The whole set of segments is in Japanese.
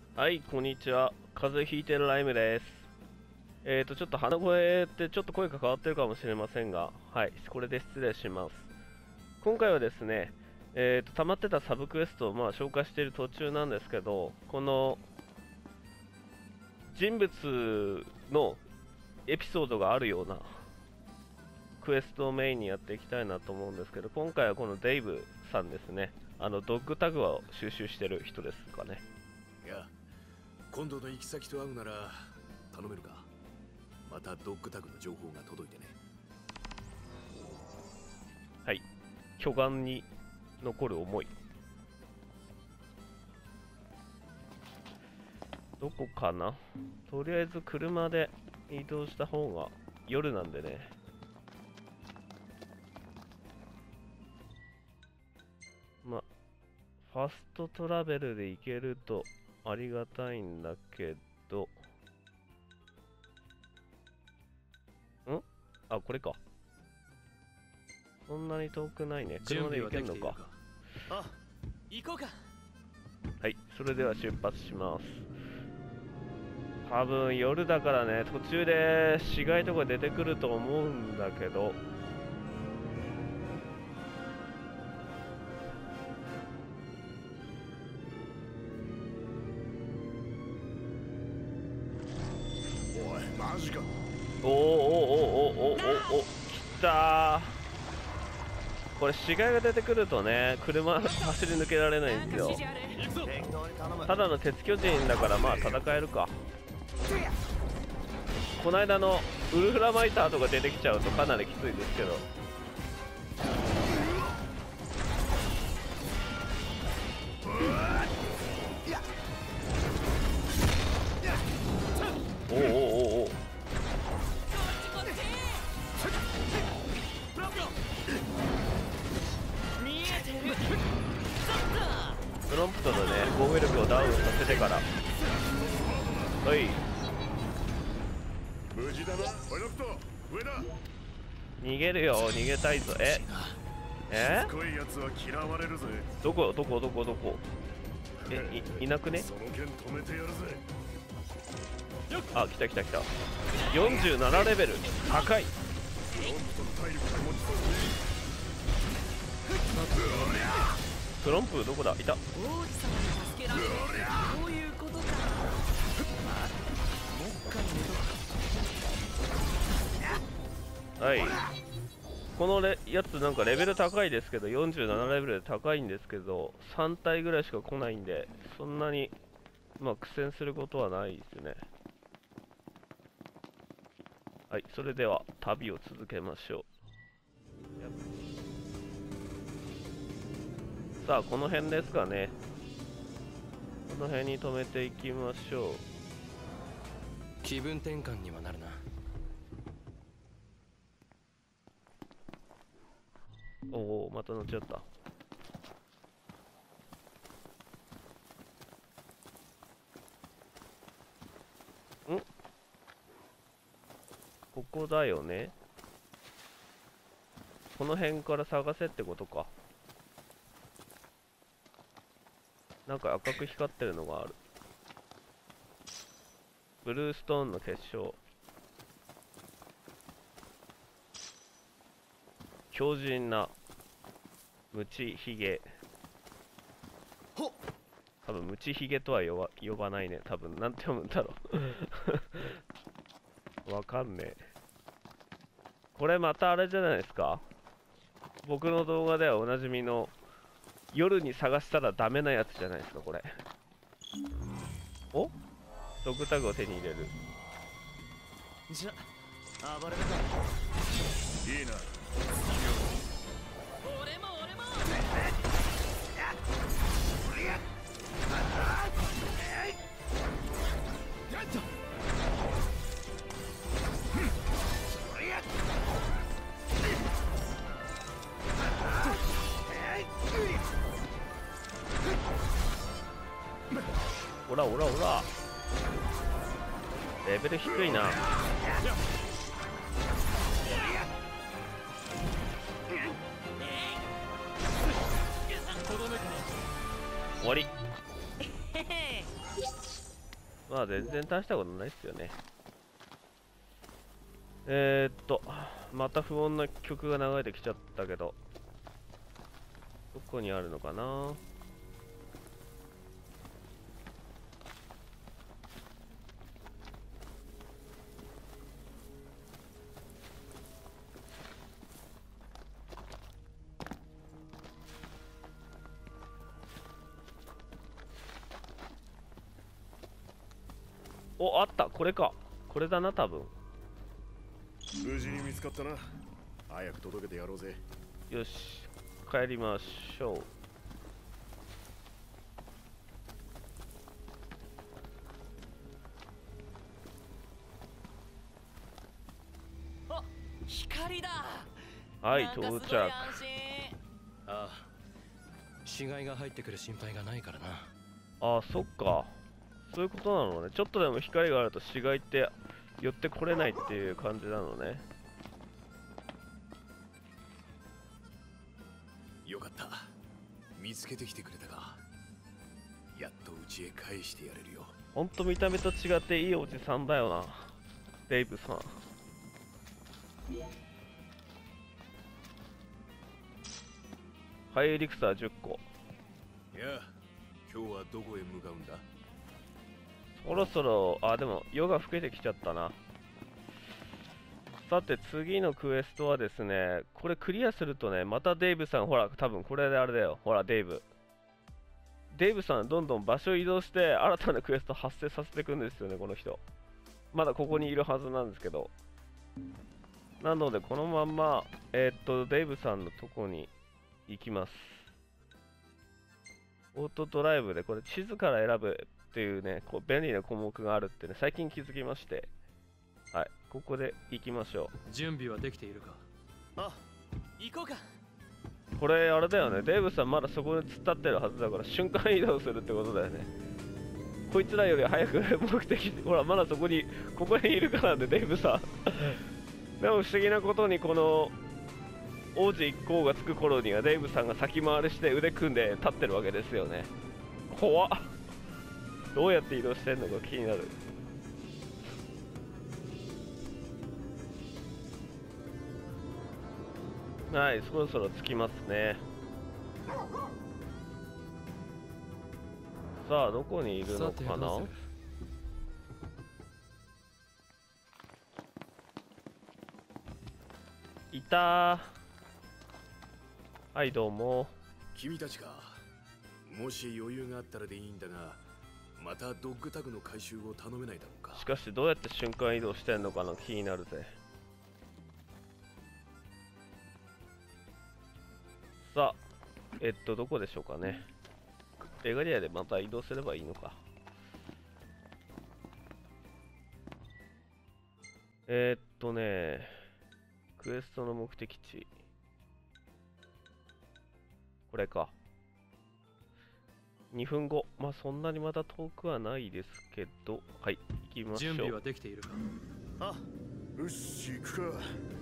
はい、こんにちは。風邪ひいてるライムです。ちょっと鼻声ってちょっと声が変わってるかもしれませんが、はい、これで失礼します。今回はですね、溜まってたサブクエストを紹介している途中なんですけど、この人物のエピソードがあるようなクエストをメインにやっていきたいなと思うんですけど、今回はこのデイブさんですね。ドッグタグを収集してる人ですかね。 いや、今度の行き先と会うなら頼めるか。またドッグタグの情報が届いてね。 はい、巨岩に残る思い。どこかな。とりあえず車で移動した方が夜なんでね。ファストトラベルで行けるとありがたいんだけど、あ、これか。そんなに遠くないね。車で行けるのか。 あ、行こうか。 はい、それでは出発します。多分夜だからね、途中で死骸とか出てくると思うんだけど、 おい、マジか。 お、来たー。これ死骸が出てくるとね、車走り抜けられないんですよ。ただの鉄巨人だから戦えるか。この間のウルフラマイターとか出てきちゃうとかなりきついですけど。おプロンプトでね、防御力をダウンさせてから。はい、 無事だな、パイロット。上だ。 逃げるよ、逃げたいぞ。 濃いやつは嫌われるぜ。 どこいなくね。 その剣止めてやるぜ。 あ、来た47レベル高い。プロンプどこだ。いた。 王子様に助けられる。こういうことか。 はい、このやつなんかレベル高いですけど、47レベルで高いんですけど、3体ぐらいしか来ないんで、そんなに苦戦することはないですね。はい、それでは旅を続けましょう。さあ、この辺ですかね。この辺に止めていきましょう。 気分転換にはなるな。 おお、また乗っちゃった。ここだよね。この辺から探せってことか。なんか赤く光ってるのがある。ブルーストーンの結晶。強靭なムチヒゲ。多分ムチヒゲとは呼ばないね。多分なんて読むんだろうわかんねえ。これまたあれじゃないですか。僕の動画ではおなじみの夜に探したらダメなやつじゃないですか、これ。お？ドッグタグを手に入れる。 じゃあ、暴れるか。 いいな。 俺もおらレベル低いな。終わり。 まあ全然大したことないっすよね。また不穏な曲が流れてきちゃったけど、どこにあるのかな。お、あった、これか。これだな、多分。 無事に見つかったな。早く届けてやろうぜ。 よし、帰りましょう。 あ、光だ。 はい、到着。 ああ、死骸が入ってくる心配がないからな。 ああ、そっか。そういうことなのね。ちょっとでも光があると死骸って寄ってこれないっていう感じなのね。 よかった。見つけてきてくれたか。やっと家へ返してやれるよ。 ほんと見た目と違っていいおじさんだよな、デイブさん。ハイエリクサー10個。 いや、今日はどこへ向かうんだ。 そろそろ、あ、でも夜が更けてきちゃったな。さて次のクエストはですね、これクリアするとね、またデイブさん、ほら、多分これであれだよ。ほら、デイブさん、どんどん場所移動して新たなクエスト発生させていくんですよね、この人。まだここにいるはずなんですけど。なので、このまんま、デイブさんのとこに行きます。オートドライブで、これ地図から選ぶっていうね、こう便利な項目があるってね、最近気づきまして。はい、ここで行きましょう。 準備はできているか。あ、行こうか。 これあれだよね、デイブさんまだそこに突っ立ってるはずだから瞬間移動するってことだよね。こいつらより早く目的地、ほらまだそこに、ここにいるからね、デイブさん。でも不思議なことに、この王子一行が着く頃にはデイブさんが先回りして腕組んで立ってるわけですよね。怖っ。どうやって移動してんのか気になる。はい、そろそろ着きますね。さあ、どこにいるのかな。いたー。はい、どうも。 君たちか。もし余裕があったらでいいんだが、またドッグタグの回収を頼めないだろうか。 しかし、どうやって瞬間移動してんのかな、気になるぜ。さあ、どこでしょうかね。レガリアでまた移動すればいいのか。クエストの目的地。これか。2分後。まあそんなにまた遠くはないですけど、はい、行きましょう。 準備はできているか。あ、 よし、行くか。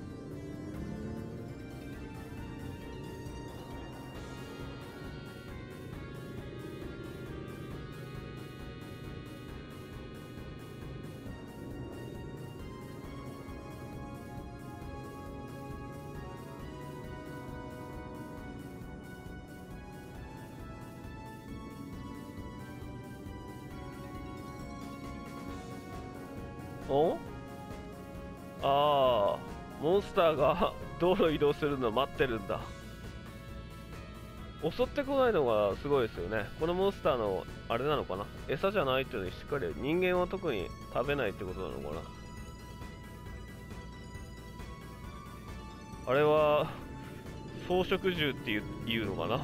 お？ああ、モンスターが道路移動するの待ってるんだ。襲ってこないのがすごいですよね。このモンスターのあれなのかな、餌じゃないっていうのにしっかり、人間は特に食べないってことなのかな。あれは草食獣っていうのかな。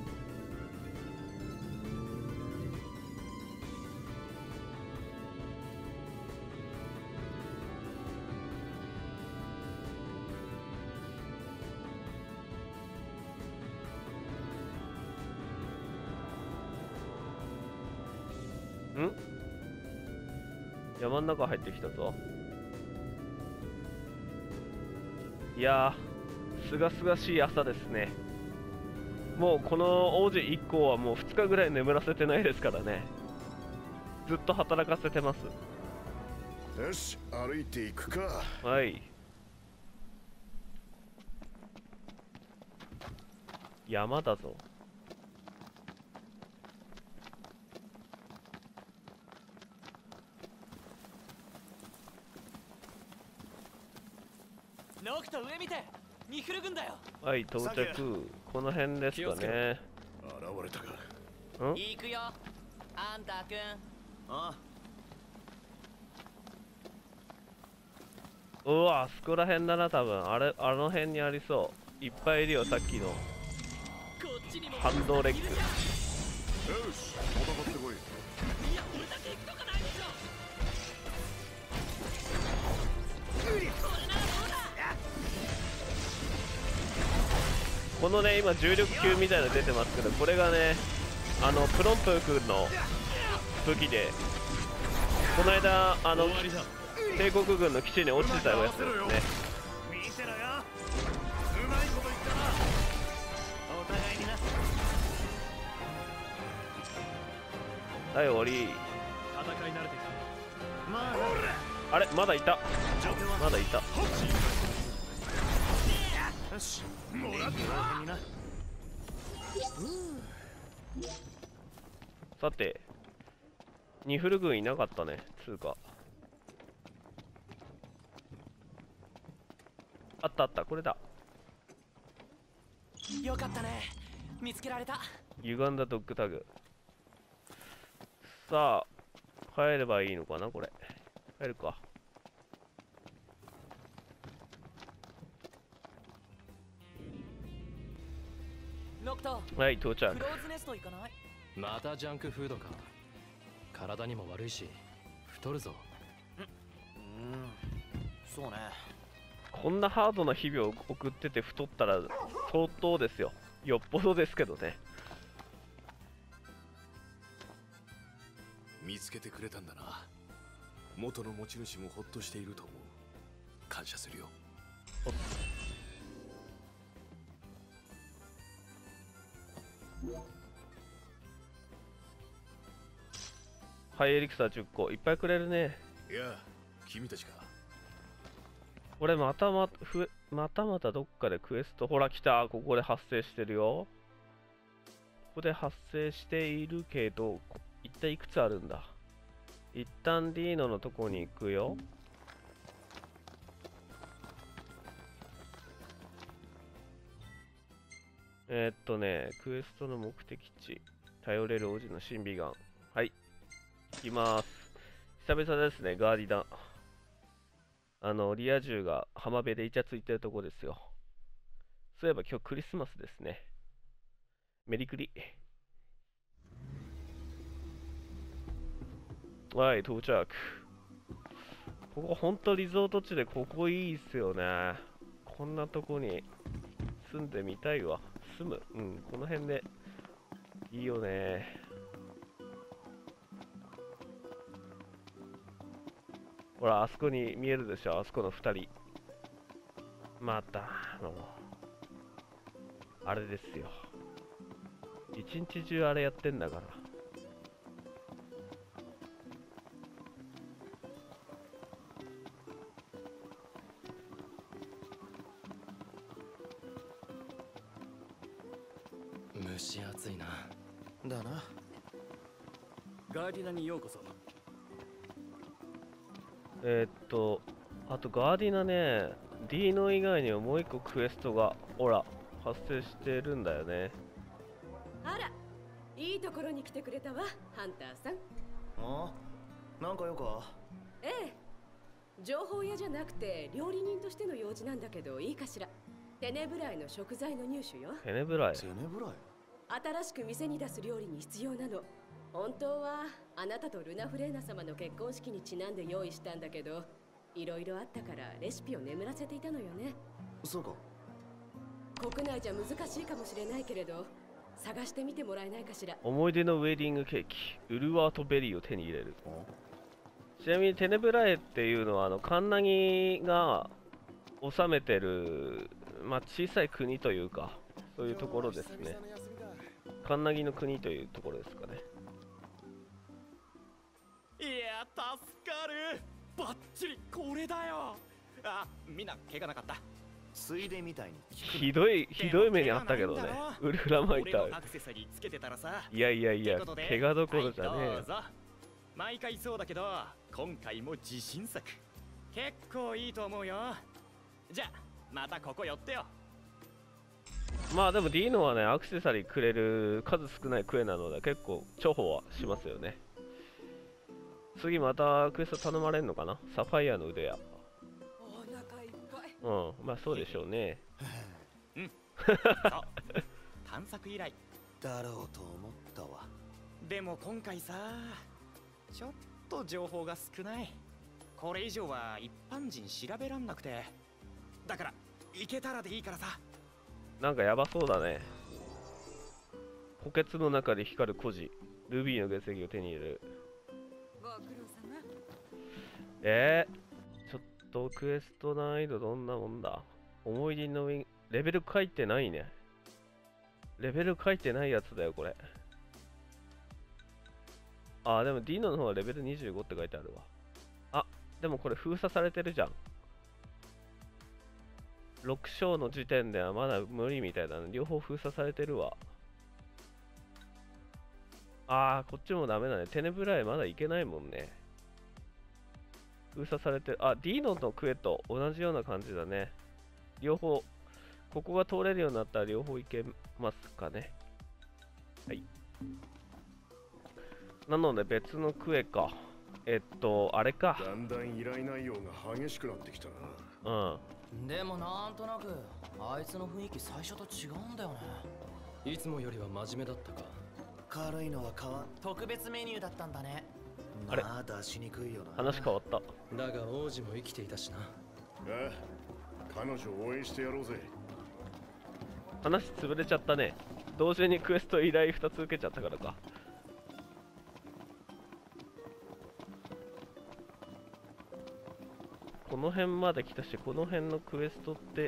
山ん中入ってきたぞ。いやー、すがすがしい朝ですね。もうこの王子一行はもう2日ぐらい眠らせてないですからね。 ずっと働かせてます。 よし、歩いていくか。 はい。山だぞ。 ノクト上見て、ニフル軍だよ。 はい、到着。この辺ですかね。 現れたか。 行くよ、あんたくん。あうわ、あそこら辺だな、多分。あの辺にありそう。いっぱいいるよ、さっきの。反動レック。 よし、戦ってこい。 いや、俺だけ行くとかないでしょ。 このね、今重力球みたいなの出てますけど、これがね、プロンプー君の武器で、この間、帝国軍の基地に落ちてたやつですね。 見てろよ。うまいこと言ったな。 お互いにな。 はい、終わり。 戦い慣れてきた。 まあ、 あれ、まだいた。まだいた。 よし、 もらった。 さて、ニフル軍いなかったね、つうか。あったあった、これだ。 よかったね。見つけられた。 歪んだドッグタグ。さあ、帰ればいいのかな、これ。帰るか。 ノクト、 はい、到着。 クローズネスト行かない？ またジャンクフードか。体にも悪いし太るぞ。 そうね。 こんなハードな日々を送ってて太ったら相当ですよ。よっぽどですけどね。 見つけてくれたんだな。元の持ち主もほっとしていると思う。感謝するよ。 ハイエリクサー10個いっぱいくれるね。 いや、君たちか。 俺またまたどっかでクエスト、ほら来た、ここで発生してるよ。ここで発生しているけど、一体いくつあるんだ。一旦ディーノのとこに行くよ。クエストの目的地、頼れる王子の神秘岩。はい、行きます。久々ですね、ガーディナ。リア充が浜辺でイチャついてるとこですよ。そういえば今日クリスマスですね。メリクリ。はい、到着。ここほんとリゾート地でここいいっすよね。こんなとこに住んでみたいわ。住む。うん、この辺でいいよね。ほら、あそこに見えるでしょ、あそこの2人。また、あれですよ。一日中あれやってんだから。 蒸し暑いな。 だな。ガーディナにようこそ。 あとガーディナね、ディーノ以外にはもう一個クエストが、ほら、発生してるんだよね。 あら、いいところに来てくれたわ、ハンターさん。 あ、なんかよか。 ええ、情報屋じゃなくて料理人としての用事なんだけど、いいかしら。テネブライの食材の入手よ。 テネブライ。 テネブライ。 新しく店に出す料理に必要なの。本当はあなたとルナフレーナ様の結婚式にちなんで用意したんだけど、いろいろあったからレシピを眠らせていたのよね。 そうか。 国内じゃ難しいかもしれないけれど、探してみてもらえないかしら。 思い出のウェディングケーキ、ウルワートベリーを手に入れる。ちなみにテネブラエっていうのはカンナギが治めてる、まあ、小さい国というか、そういうところですね。カンナギの国というところですかね。 や助かる。バッチリこれだよ。あ、みんな怪我なかった？ ついでみたいにひどい目にあったけどね。ウルフラマイター。 アクセサリーつけてたらさ。 いや、怪我どころじゃねえよ。 毎回そうだけど、今回も自信作。結構いいと思うよ。じゃあまたここ寄ってよ。 まあでもディーノはね、アクセサリーくれる数少ないクエなので結構重宝はしますよね。次またクエスト頼まれんのかな。サファイアの腕や。 お腹いっぱい。 うん、まあそうでしょうね。 うんそう探索依頼だろうと思ったわ。 でも今回さ、ちょっと情報が少ない。これ以上は一般人調べらんなくて。だから行けたらでいいからさ。 なんかやばそうだね。補欠の中で光る孤児、ルビーの原石を手に入れる。 ご苦労様。 ちょっとクエスト難易度どんなもんだ。思い出のレベル書いてないね。レベル書いてないやつだよこれ。あ、でもディーノの方はレベル25って書いてあるわ。あ、でもこれ封鎖されてるじゃん。6章の時点ではまだ無理みたいだね。両方封鎖されてるわ。あー、こっちもダメだね。テネブラへまだ行けないもんね。封鎖されてる。あ、ディーノのクエと同じような感じだね。両方、ここが通れるようになったら両方行けますかね。はい。なので別のクエか。あれか。 だんだん依頼内容が激しくなってきたな。 うん。でもなんとなくあいつの雰囲気最初と違うんだよね。 いつもよりは真面目だったか。 軽いのは特別メニューだったんだね。 あれ、 まあ出しにくいよな。 話変わった。 だが王子も生きていたしな。 ああ、彼女を応援してやろうぜ。 話潰れちゃったね。同時にクエスト依頼2つ受けちゃったからか。この辺まで来たし、この辺のクエストって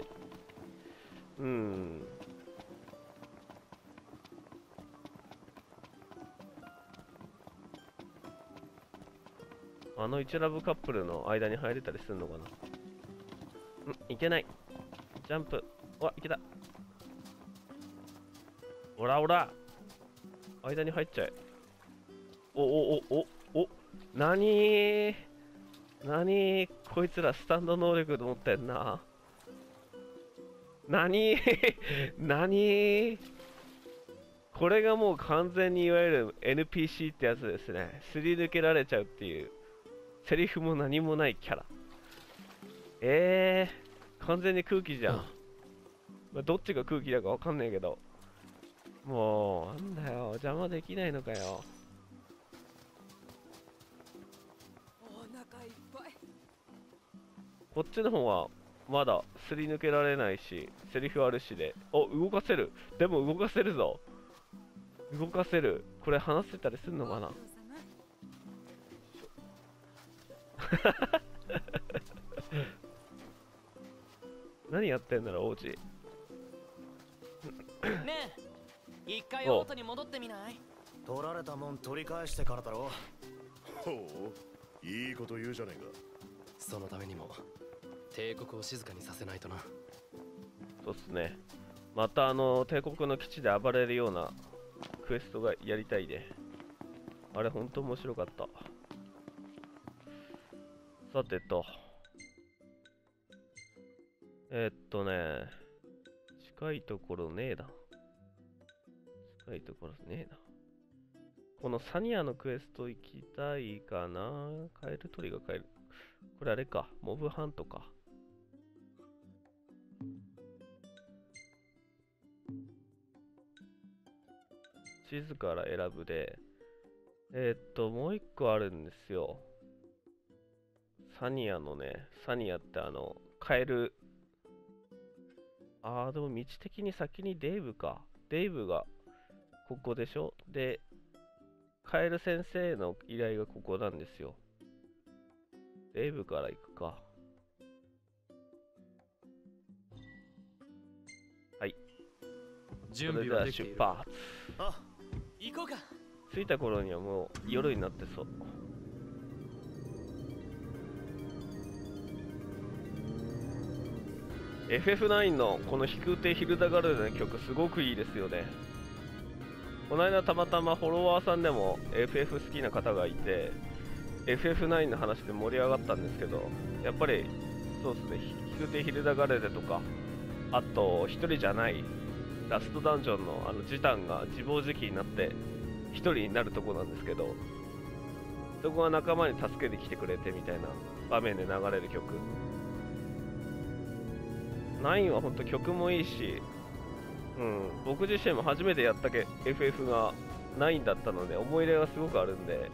あの1ラブカップルの間に入れたりするのかな。いけない。ジャンプ。いけた。おらおら、間に入っちゃえ。なにこいつらスタンド能力持ってんな。なにこれがもう完全にいわゆる NPC ってやつですね。すり抜けられちゃうっていう。セリフも何もないキャラ。完全に空気じゃん。まあ、どっちが空気だかわかんないけど。もう、なんだよ、邪魔できないのかよ。 お腹いっぱい。 こっちの方はまだすり抜けられないし、セリフあるしで。動かせる。でも動かせるぞ。動かせる。これ話せたりするのかな。何やってんだろう、王子。 ねえ、一回元に戻ってみない？ 取られたもん取り返してからだろ。 ほう、いいこと言うじゃねえか。 そのためにも帝国を静かにさせないとな。 そうっすね。また帝国の基地で暴れるようなクエストがやりたいで。あれほんと面白かった。さてと。近いところねえな。近いところねえな。このサニアのクエスト行きたいかな。カエル鳥がカエル。これあれか。モブハントか。地図から選ぶで。もう一個あるんですよ。サニアのね、サニアってカエル。でも道的に先にデイブか。デイブがここでしょ。で、カエル先生の依頼がここなんですよ。デイブから行くか。はい。 準備はできている。 出発。 行こうか。 着いた頃にはもう夜になってそう。 FF9 のこの飛空艇ヒルダガルデの曲すごくいいですよね。この間たまたまフォロワーさんでも FF 好きな方がいて FF9 の話で盛り上がったんですけど、やっぱりそうですね、飛空艇ヒルダガルデとか、あと一人じゃないラストダンジョンのジタンが自暴自棄になって一人になるとこなんですけど、そこは仲間に助けに来てくれてみたいな場面で流れる曲。9は本当曲もいいし、僕自身も初めてやったFF が9だったので思い入れがすごくあるんで、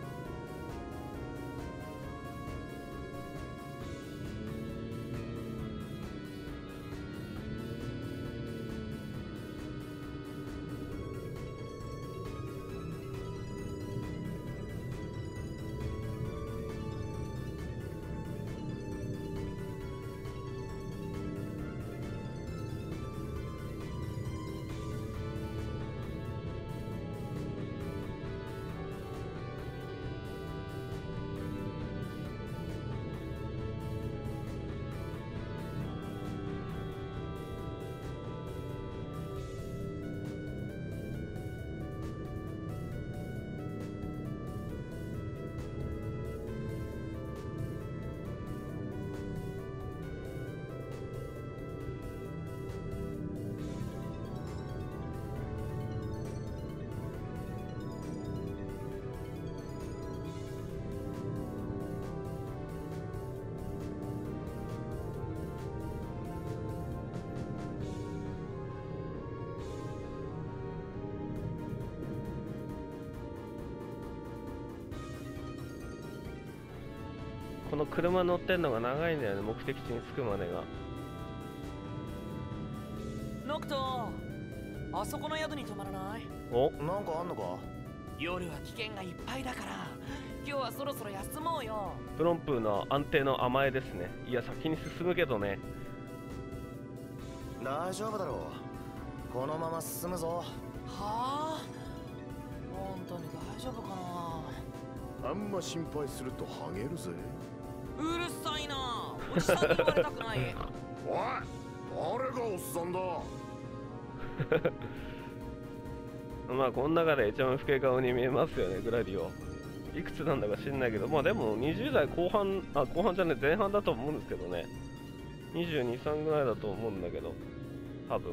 この車乗ってんのが長いんだよね、目的地に着くまでが。 ノクト、あそこの宿に泊まらない？ お、 なんかあんのか？ 夜は危険がいっぱいだから今日はそろそろ休もうよ。 プロンプーの安定の甘えですね。いや、先に進むけどね。 大丈夫だろう、このまま進むぞ。 はあ、本当に大丈夫かな。 あんま心配するとハゲるぜ。 うるさいな、おじさんに言われたくない。 おい、誰がおっさんだ。 まあこの中で一番老け顔に見えますよね、グラディオ。いくつなんだか知んないけど、まあでも20代後半、後半じゃねえ、前半だと思うんですけどね。22、3ぐらいだと思うんだけど、多分。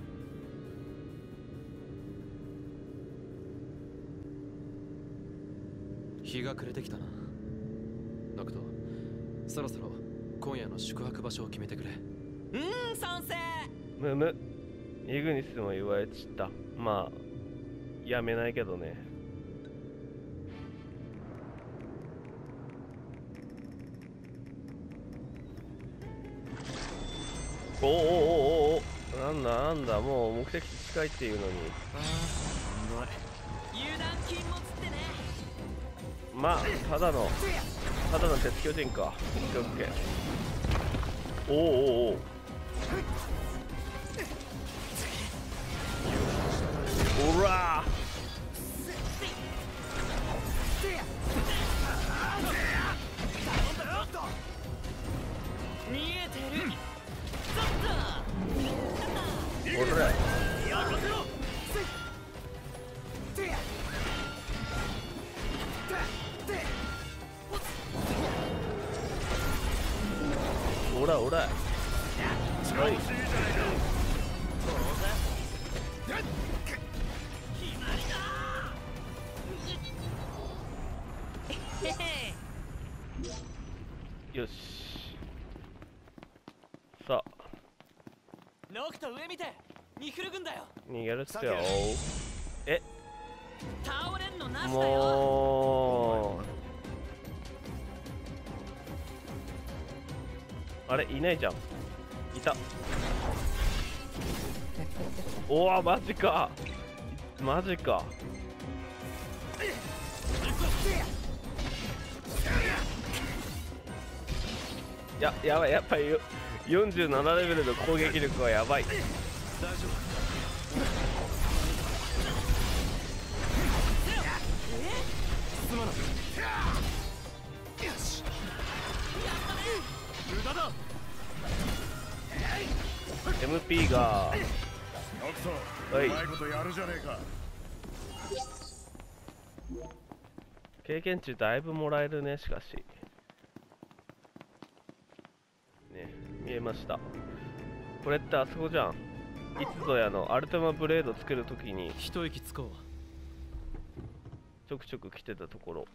日が暮れてきたな。ノクト、そろそろ今夜の宿泊場所を決めてくれ。 賛成。 むむ、イグニスも言われちった。まあやめないけどね。おおおおお、なんだなんだ、もう目的地近いっていうのに。 油断禁物ってね。 まあただの鉄巨人か。オッケーオッケー。おおおお、おらー、 見えてる。 おらー、おらおら、はい。よし、さあノクト上見て、ミフル軍だよ。 逃げるっすよ。え、 倒れんのなしだよ。 もうあれいないじゃん。いた。おわ、マジかマジか。やばい、やっぱり47レベルの攻撃力はやばい。 大丈夫。すまない。 無駄だ。 HP がノクトはいうまいことやるじゃねえか。 経験値だいぶもらえるね。しかしね、見えました。これってあそこじゃん。いつぞやのアルテマブレードつけるときに一息つこう。 ちょくちょく来てたところ。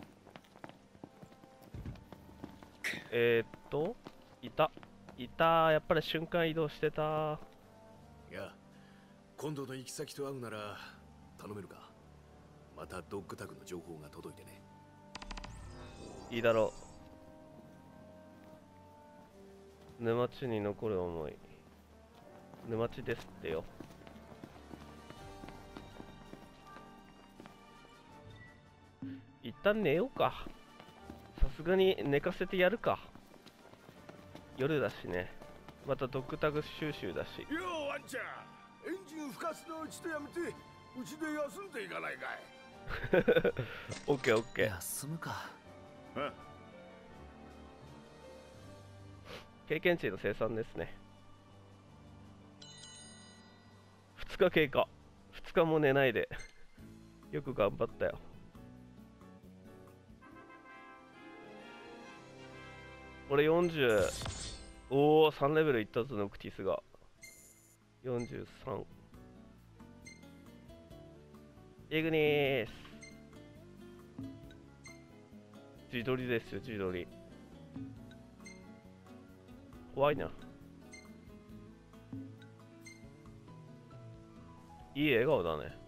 いた、やっぱり瞬間移動してた。 いや、今度の行き先と会うなら頼めるか。またドッグタグの情報が届いてね。 いいだろう。沼地に残る思い。沼地ですってよ。一旦寝ようか。さすがに寝かせてやるか。夜だしね。またドッグタグ収集だし。 ようワンちゃん、エンジンふかすのうちとやめてうちで休んでいかないかい。 オッケーオッケー。 休むか。 経験値の生産ですね。2日経過。2日も寝ないでよく頑張ったよ。俺40。おお、3レベルいったぞ。ノクティスが43。イグニース。自撮りですよ、自撮り。怖いな。いい笑顔だね。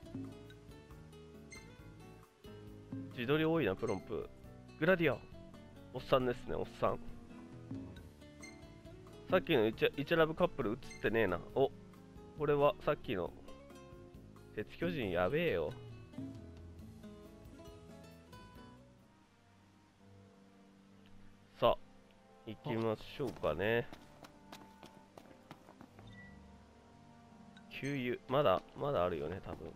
自撮り多いな、プロンプ。グラディア。おっさんですね、おっさん。さっきのイチャラブカップル映ってねえな。お、これはさっきの鉄巨人やべえよ。さあ、行きましょうかね。給油、まだあるよね、多分。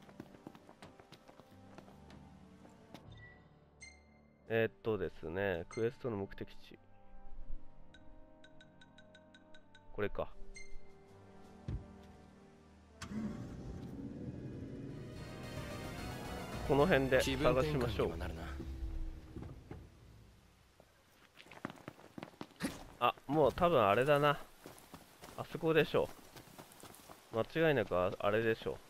ですね、クエストの目的地。これか。この辺で探しましょう。あ、もう多分あれだな。あそこでしょう。間違いなくあれでしょ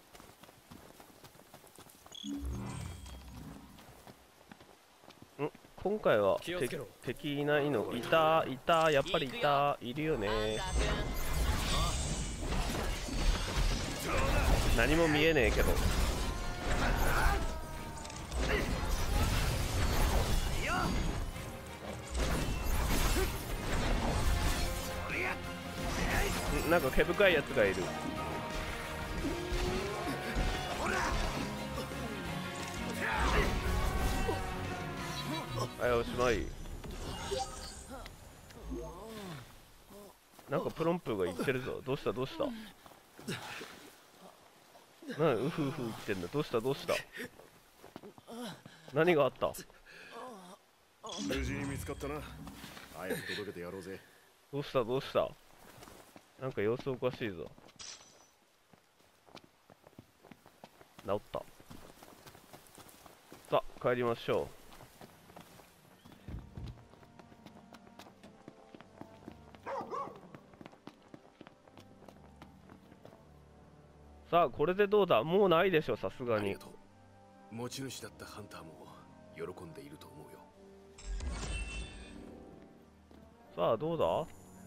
う。今回は敵いないの。いた、やっぱりいた、いるよね。何も見えねえけど。なんか毛深いやつがいる。はい、おしまい。なんかプロンプが言ってるぞ。どうしたどうした。なにウフウフ言ってんだ。どうしたどうした。何があった。 無事に見つかったな。早く届けてやろうぜ。 どうしたどうした。なんか様子おかしいぞ。治った。さあ帰りましょう。さあこれでどうだ。もうないでしょ、さすがに。 持ち主だったハンターも喜んでいると思うよ。 さあどうだ。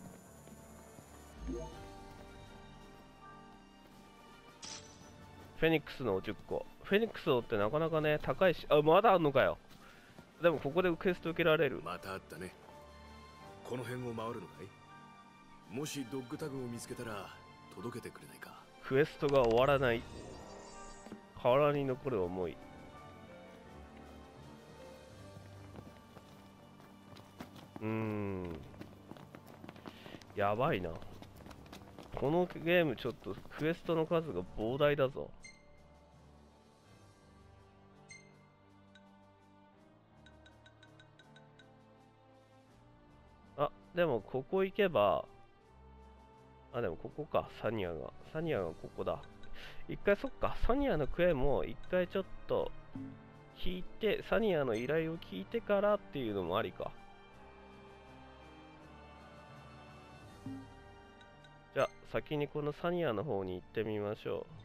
フェニックスの10個。フェニックスのってなかなかね、高いし。あ、まだあんのかよ。でもここでクエスト受けられる。 またあったね。この辺を回るのかい。もしドッグタグを見つけたら届けてくれないか。 クエストが終わらない。腹に残る思い。やばいな。このゲームちょっとクエストの数が膨大だぞ。あ、でもここ行けばあ、でもここか、サニアがここだ。一回そっか、サニアのクエも一回ちょっと聞いて、サニアの依頼を聞いてからっていうのもありか。じゃあ先にこのサニアの方に行ってみましょ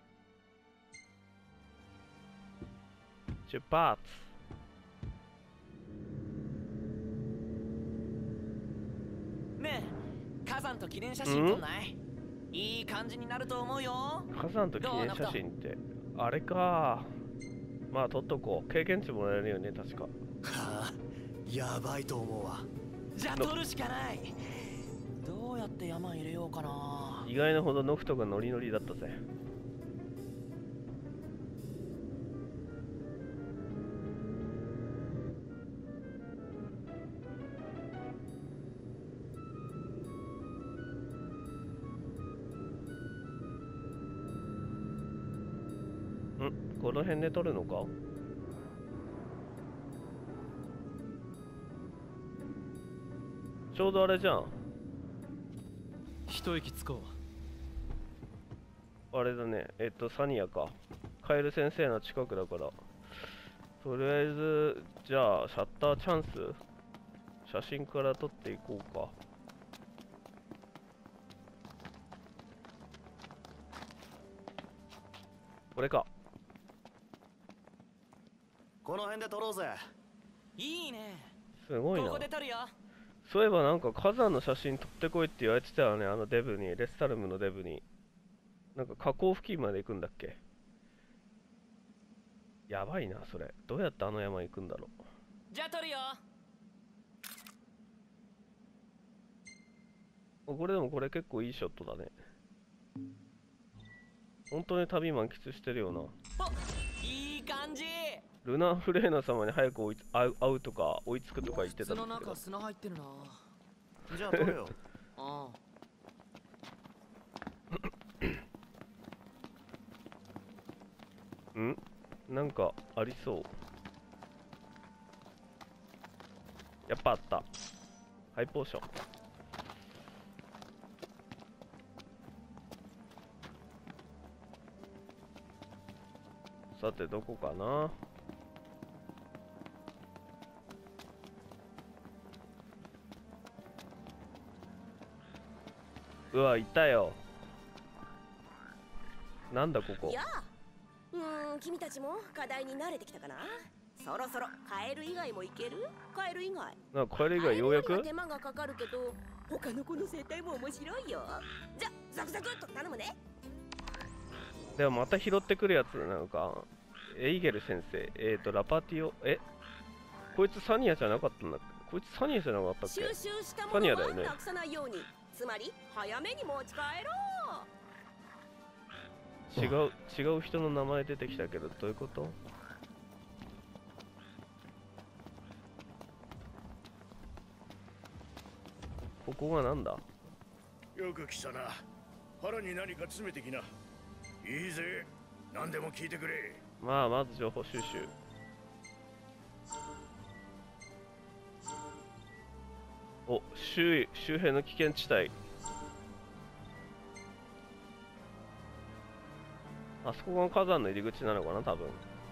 う。出発。 ねえ、火山と記念写真撮んない？いい感じになると思うよ。 火山と記念写真ってあれか。まあ撮っとこう。経験値もらえるよね、確か。 はあ、やばいと思うわ。 じゃあ撮るしかない。どうやって山入れようかな。 意外なほどノフトがノリノリだったぜ。この辺で撮るのか？ちょうどあれじゃん。 一息つこあれだね。サニアか。カエル先生の近くだから。とりあえず、じゃあ、シャッターチャンス写真から撮っていこうか。これか。 この辺で撮ろうぜ。 いいね。 すごいな。 ここで撮るよ。 そういえばなんか火山の写真撮ってこいって言われてたよね、あのデブに、レスタルムのデブに。なんか河口付近まで行くんだっけ？やばいな、それ。どうやってあの山行くんだろう。 じゃあ撮るよ。 これでもこれ結構いいショットだね。本当に旅満喫してるよな。 お、いい感じ。 ルナ・フレーナ様に早く会うとか追いつくとか言ってた靴のんだけど。 中砂入ってるな。 じゃあ撮るよ。 あん？なんかありそう。やっぱあった。ハイポーション。さてどこかな。うわ、いたよ。なんだここ。 やあ、君たちも課題に慣れてきたかな。そろそろカエル以外もいける？カエル以外。 なんかこれ以外ようやく？ 手間がかかるけど、他の子の生態も面白いよ。じゃ、ザクザクっと頼むね。 でもまた拾ってくるやつなのか。エイゲル先生、ラパティオ、こいつサニアじゃなかったんだっけ？こいつサニアじゃなかったっけ？ 収集したものはサニアだよね。 なくさないように。つまり早めに持ち帰ろう。 違う人の名前出てきたけど、どういうこと？ここがなんだ？ よく来たな。腹に何か詰めてきな。いいぜ。何でも聞いてくれ。 まあ、まず情報収集。お、周辺の危険地帯。あそこが火山の入り口なのかな、多分。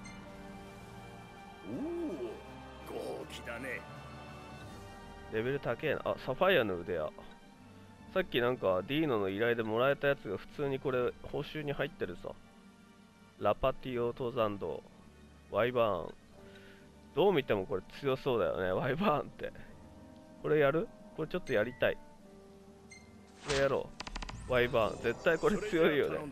おお、豪気だね。 レベル高えな。あ、サファイアの腕輪。さっきなんかディーノの依頼でもらえたやつが普通にこれ報酬に入ってるさ。ラパティオ登山道。ワイバーン。どう見てもこれ強そうだよね、ワイバーンって。これやる？これちょっとやりたい。これやろう。ワイバーン。絶対これ強いよね。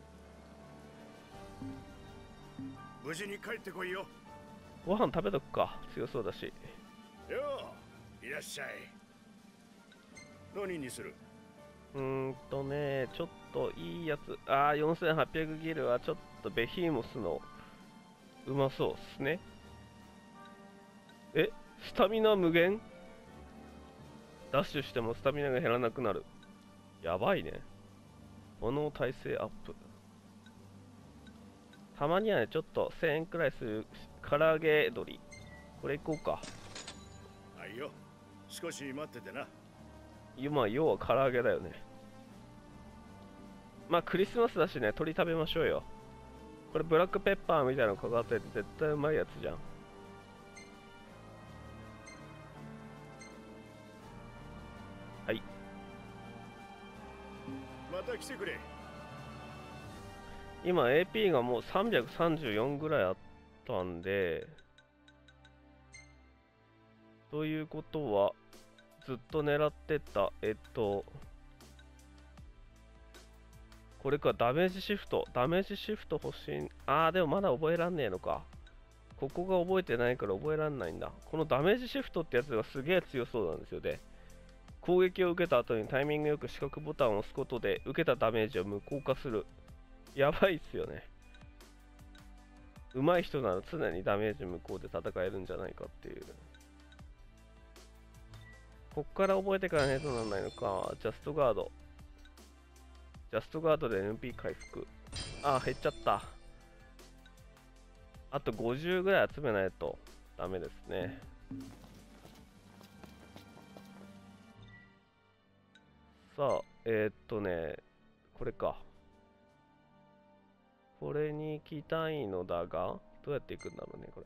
無事に帰ってこいよ。 ご飯食べとくか。強そうだし。 よう、いらっしゃい。何にする？ ちょっといいやつ。4800ギルはちょっとベヒーモスのうまそうっすね。スタミナ無限？ダッシュしてもスタミナが減らなくなる。やばいね。炎耐性アップ。たまにはね、ちょっと1000円くらいする唐揚げ鶏。これいこうか。 はいよ。少し待っててな。 今、要は唐揚げだよね。 まあクリスマスだしね、鳥食べましょうよ。これブラックペッパーみたいなのかかってて絶対うまいやつじゃん。はい。 また来てくれ。 今 AP がもう334ぐらいあったんで、ということはずっと狙ってたこれか、ダメージシフト欲しい。でもまだ覚えらんねえのか。ここが覚えてないから覚えらんないんだ。このダメージシフトってやつがすげえ強そうなんですよね。攻撃を受けた後にタイミングよく四角ボタンを押すことで受けたダメージを無効化する。やばいっすよね。上手い人なら常にダメージ無効で戦えるんじゃないかっていう。こっから覚えてからねえとなんないのか。ジャストガードで NP 回復。減っちゃった。あと50ぐらい集めないとダメですね。さあ、これか。これに行きたいのだが、どうやって行くんだろうね、これ。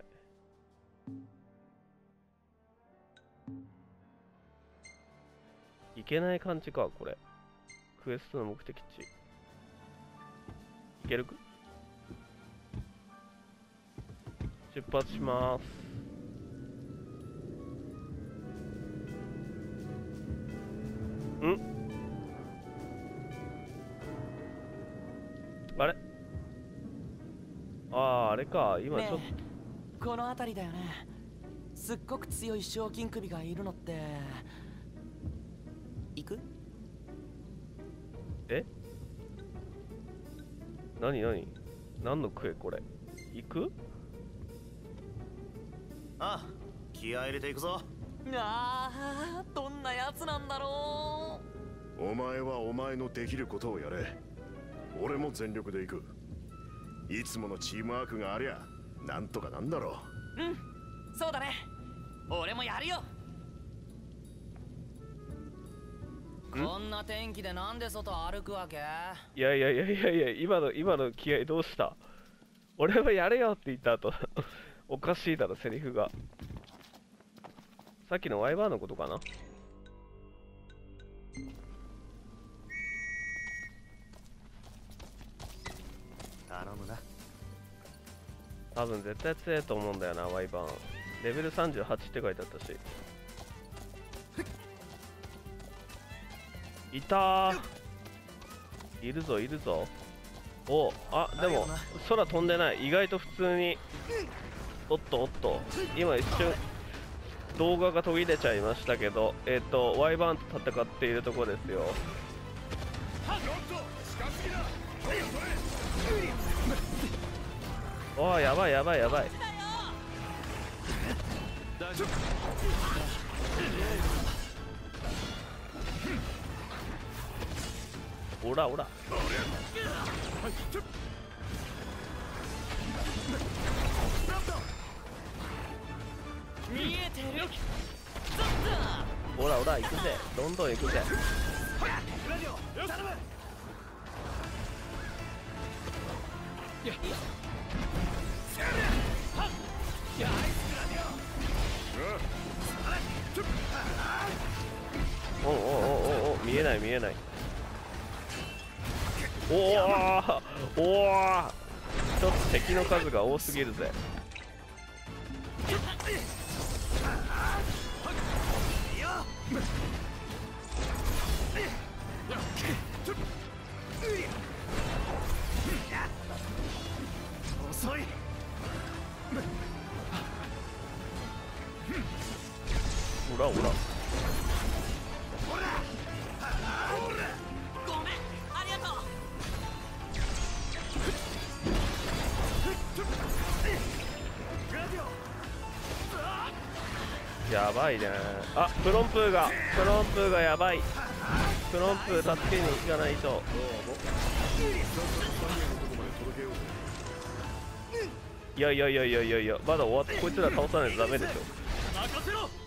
行けない感じか、これ。クエストの目的地。行ける？出発します。あれ？あれか、今ちょっと、 この辺りだよね。すっごく強い賞金首がいるのって行く？ 何のクエこれ？行く？ 気合入れていくぞ。 どんなやつなんだろう。お前はお前のできることをやれ。俺も全力で行く。いつものチームワークがありゃなんとかなんだろう。そうだね。俺もやるよ。こんな天気でなんで外歩くわけ？ いや、今の気合どうした？俺はやれよって言った後おかしいだろ、セリフが。さっきのワイバーのことかな？ 頼むな。 多分絶対強いと思うんだよな、ワイバーン。レベル38って書いてあったし。いたー。いるぞ。でも空飛んでない。意外と普通に。おっと今一瞬動画が途切れちゃいましたけど、ワイバーンと戦っているとこですよ。やばい。おら見えてる。 ほら行くぜ。どんどん行くぜ。見えない。ちょっと敵の数が多すぎるぜ。 遅い。 ほらごめん、ありがとう。やばいね。プロンプーがやばい。プロンプー助けに行かないと。いや、まだ終わって、こいつら倒さないとダメでしょ。 任せろ。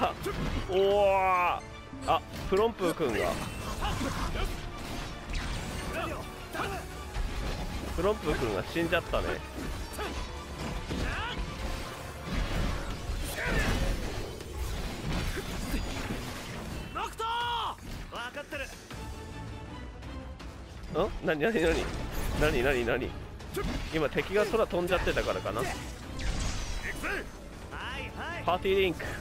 わー、おー、あ、プロンプー君が死んじゃったね。 ノクト分かってる。 なに今敵が空飛んじゃってたからかな。パーティーリンク、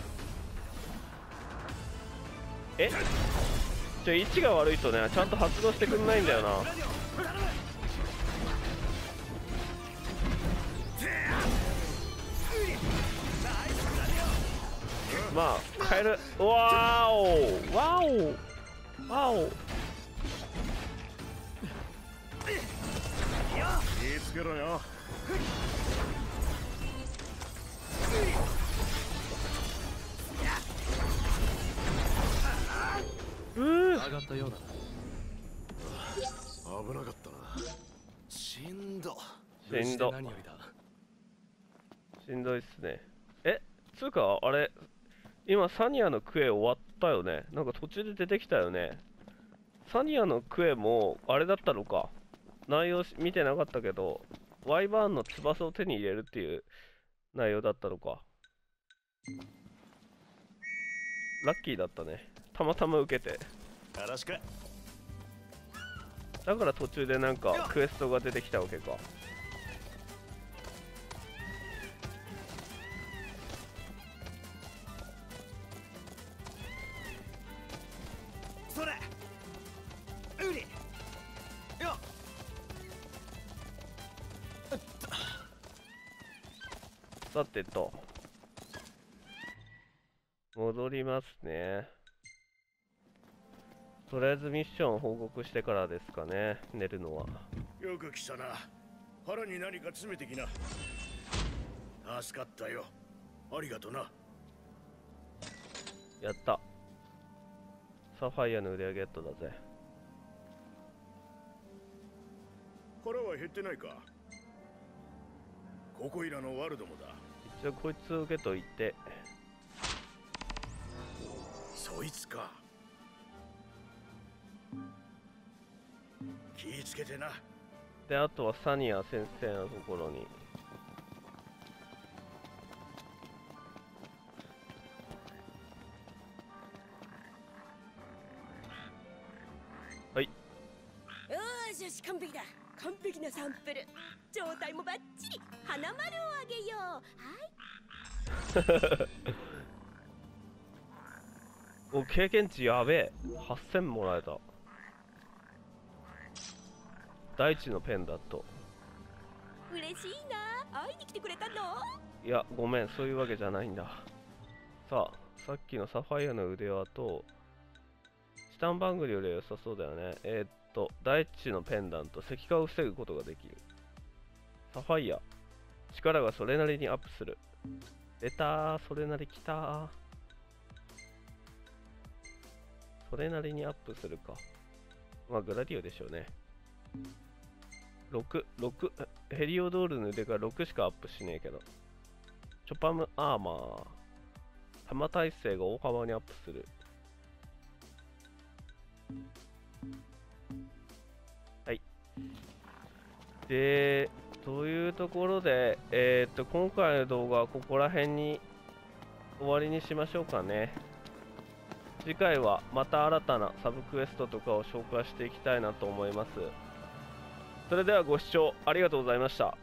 位置が悪いとねちゃんと発動してくんないんだよな。まあカエル、わーおわーおわーお、 気ぃつけろよ。 上がったようだな。 危なかったな。 しんど。 無事で何よりだ。 しんどいっすね。つうかあれ今サニアのクエ終わったよね。なんか途中で出てきたよね。サニアのクエもあれだったのか。内容見てなかったけど、ワイバーンの翼を手に入れるっていう内容だったのか。ラッキーだったね。たまたま受けて。 よろしく。 だから途中でなんかクエストが出てきたわけか。 それウリよっ。 さてと戻りますね。とりあえずミッションを報告してからですかね、寝るのは。 よく来たな。腹に何か詰めてきな。助かったよ。ありがとな。 やった。サファイアの腕上げゲットだぜ。 腹は減ってないか。ここいらのワルドもだ。 一応こいつを受けといて。 そいつか。気ぃつけてな。 で、あとはサニア先生のところに。はい。 よーしよし、完璧だ。完璧なサンプル。状態もバッチリ。花丸をあげよう。はい。 お、経験値やべえ。8000もらえた。大地のペンダント。 嬉しいな。会いに来てくれたの？ いや、ごめん、そういうわけじゃないんだ。さあ、さっきのサファイアの腕輪と、チタンバングルよりは良さそうだよね。大地のペンダント、石化を防ぐことができる。サファイア、力がそれなりにアップする。出たー、それなりきたー。それなりにアップするか。まあ、グラディオでしょうね。6、ヘリオドールの腕が6しかアップしねえけど。チョパムアーマー。弾耐性が大幅にアップする。はい。で、というところで、今回の動画はここら辺に終わりにしましょうかね。次回はまた新たなサブクエストとかを紹介していきたいなと思います。それではご視聴ありがとうございました。